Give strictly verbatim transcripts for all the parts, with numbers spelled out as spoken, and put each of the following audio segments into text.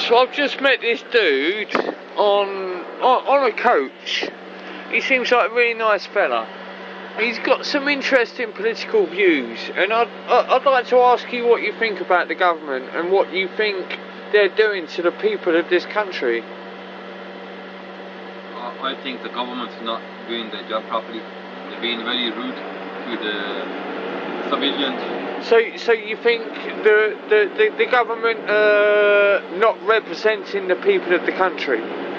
So I've just met this dude on, on on a coach. He seems like a really nice fella. He's got some interesting political views, and I'd, I'd like to ask you what you think about the government and what you think they're doing to the people of this country. Uh, I think the government's not doing their job properly. They're being very rude to the civilians. So, so you think the the, the, the government uh, not representing the people of the country?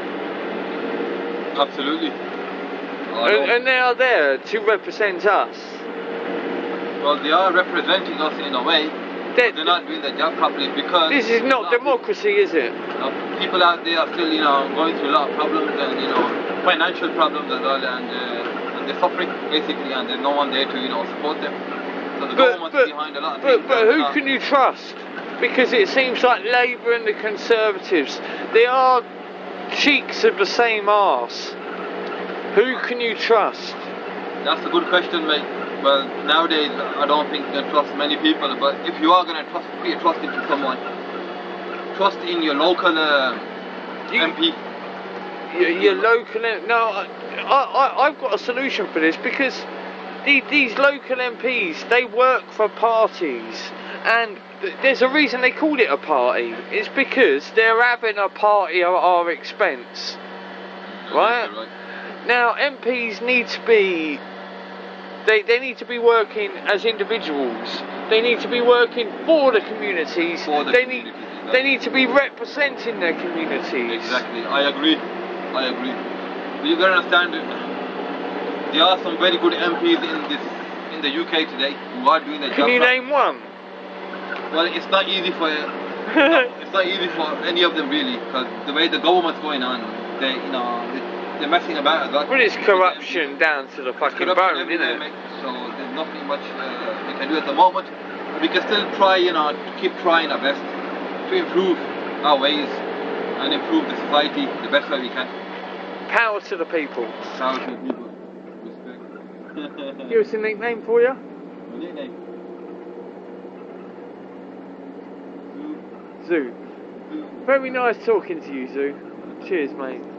Absolutely. And, and they are there to represent us. Well, they are representing us in a way, They're, but they're not doing their job properly because... This is not democracy, is it? Uh, people out there are still, you know, going through a lot of problems and, you know, financial problems as well, and, uh, and they're suffering, basically, and there's no one there to, you know, support them. So the But, government's but, behind a lot of but, things. but who not, can you trust? Because it seems like Labour and the Conservatives, they are cheeks of the same arse. Who can you trust? That's a good question, mate. Well, nowadays, I don't think you can trust many people, but if you are going to trust, put your trust into someone, trust in your local uh, you, M P. Your, your local... No, I, I, I've got a solution for this, because the, these local M Ps, they work for parties, and th there's a reason they called it a party. It's because they're having a party at our expense. Right? right? Now, M Ps need to be... They, they need to be working as individuals. They need to be working for the communities. For the they communities, need exactly. They need to be representing their communities. Exactly, I agree. I agree. But you gotta understand, there are some very good M Ps in this in the U K today who are doing their job. Can you name one? Well, it's not easy for it's not easy for any of them really, because the way the government's going on, they you know they're messing about a lot. But it's corruption down to the fucking bone, isn't it? Mate, so there's nothing much uh, we can do at the moment. But we can still try, you know, to keep trying our best to improve our ways and improve the society the best way we can. Power to the people. Power to the people. Respect. Give us a nickname for you. A nickname. Zoo. Very nice talking to you, Zoo. Cheers, mate.